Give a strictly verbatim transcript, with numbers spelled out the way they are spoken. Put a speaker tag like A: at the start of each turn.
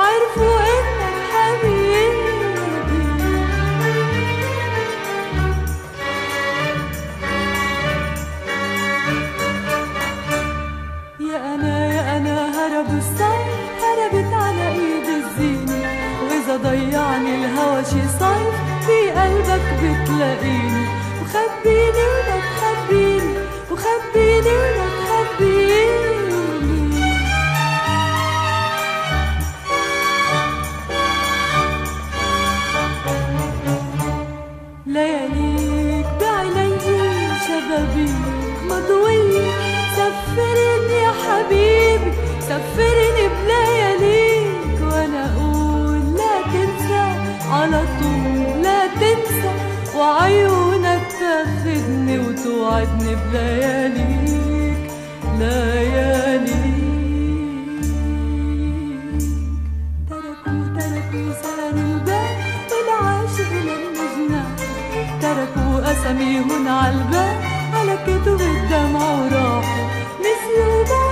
A: عرفوا انك حبيبي. يا انا يا انا هرب الصيف، هربت على ايد الزينة، واذا ضيعني الهوى شي صيف في قلبك بتلاقيني. وخبيني ولا تخبيني، وخبيني ولا تخبيني. لياليك بعيني شبابيك مضوية، سفرني يا حبيبي سفرني بلياليك، وانا اقول لا تنسى على طول لا تنسى، وعيونك تاخدني وتوعدني بلياليك لياليك. تركوا تركوا سهر الباب والعاشق لما جنان، تركوا اساميهن عالباب على كتب الدمع وراحوا نسيوا